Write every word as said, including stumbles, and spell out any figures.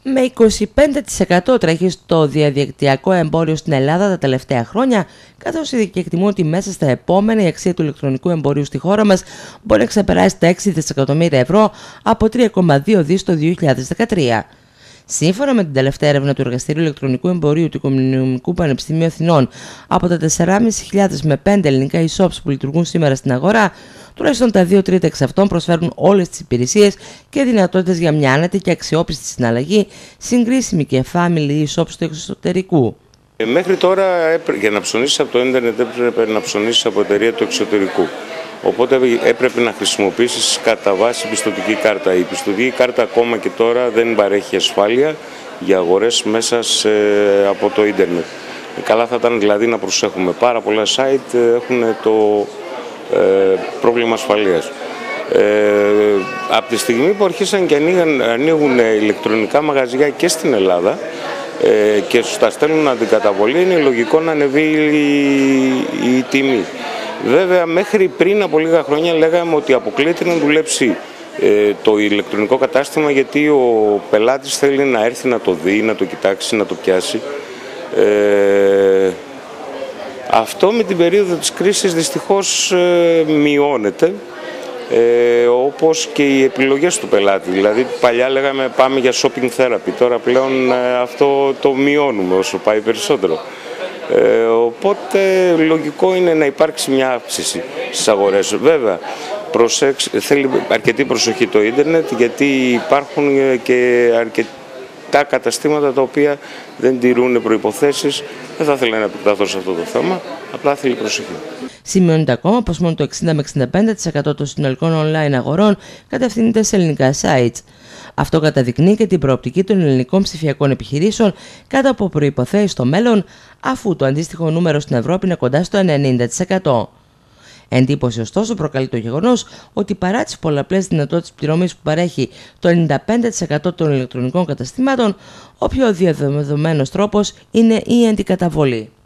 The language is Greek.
Με είκοσι πέντε τοις εκατό τρέχει στο διαδικτυακό εμπόριο στην Ελλάδα τα τελευταία χρόνια, καθώς οι εκτιμούν ότι μέσα στα επόμενα η αξία του ηλεκτρονικού εμπορίου στη χώρα μας μπορεί να ξεπεράσει τα έξι δισεκατομμύρια ευρώ από τρία κόμμα δύο δισεκατομμύρια το δύο χιλιάδες δεκατρία. Σύμφωνα με την τελευταία έρευνα του Εργαστηρίου Ηλεκτρονικού Εμπορίου του Οικονομικού Πανεπιστημίου Αθηνών, από τα τέσσερις χιλιάδες πεντακόσια με πέντε ελληνικά e-shops που λειτουργούν σήμερα στην αγορά, τουλάχιστον τα δύο τρίτα εξ αυτών προσφέρουν όλες τις υπηρεσίες και δυνατότητες για μια άνετη και αξιόπιστη συναλλαγή, συγκρίσιμη και family e-shops του εξωτερικού. Ε, μέχρι τώρα, για να ψωνίσεις από το ίντερνετ, έπρεπε να ψωνίσεις από εταιρεία του εξωτερικού. Οπότε έπρεπε να χρησιμοποιήσεις κατά βάση πιστωτική κάρτα. Η πιστωτική κάρτα ακόμα και τώρα δεν παρέχει ασφάλεια για αγορές μέσα σε, από το ίντερνετ. Καλά θα ήταν δηλαδή να προσέχουμε. Πάρα πολλά site έχουν το ε, πρόβλημα ασφαλείας. Ε, από τη στιγμή που αρχίσαν και ανοίγουν, ανοίγουν ηλεκτρονικά μαγαζιά και στην Ελλάδα ε, και σου τα στέλνουν αντικαταβολή, είναι λογικό να ανεβεί η, η τιμή. Βέβαια, μέχρι πριν από λίγα χρόνια λέγαμε ότι αποκλείεται να δουλέψει ε, το ηλεκτρονικό κατάστημα, γιατί ο πελάτης θέλει να έρθει να το δει, να το κοιτάξει, να το πιάσει. Ε, αυτό με την περίοδο της κρίσης δυστυχώς ε, μειώνεται, ε, όπως και οι επιλογές του πελάτη. Δηλαδή παλιά λέγαμε πάμε για shopping therapy, τώρα πλέον ε, αυτό το μειώνουμε όσο πάει περισσότερο. Ε, οπότε λογικό είναι να υπάρξει μια αύξηση στις αγορές. Βέβαια, προσέξ, θέλει αρκετή προσοχή το ίντερνετ, γιατί υπάρχουν και αρκετά καταστήματα τα οποία δεν τηρούν προϋποθέσεις. Δεν θα ήθελα να επεκταθώ σε αυτό το θέμα, απλά θέλει προσοχή. Σημειώνεται ακόμα πως μόνο το εξήντα με εξήντα πέντε τοις εκατό των συνολικών online αγορών κατευθύνεται σε ελληνικά sites. Αυτό καταδεικνύει και την προοπτική των ελληνικών ψηφιακών επιχειρήσεων κάτω από προϋποθέσεις στο μέλλον, αφού το αντίστοιχο νούμερο στην Ευρώπη είναι κοντά στο ενενήντα τοις εκατό. Εντύπωση ωστόσο προκαλεί το γεγονός ότι παρά τις πολλαπλές δυνατότητες πληρωμής που παρέχει το ενενήντα πέντε τοις εκατό των ηλεκτρονικών καταστημάτων, ο πιο διαδεδομένος τρόπος είναι η αντικαταβολή.